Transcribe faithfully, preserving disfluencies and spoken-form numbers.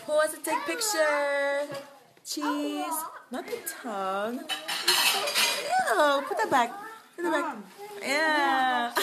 Who wants to take picture? Cheese. Not the tongue. Ew. Put that back. Put that back. Yeah.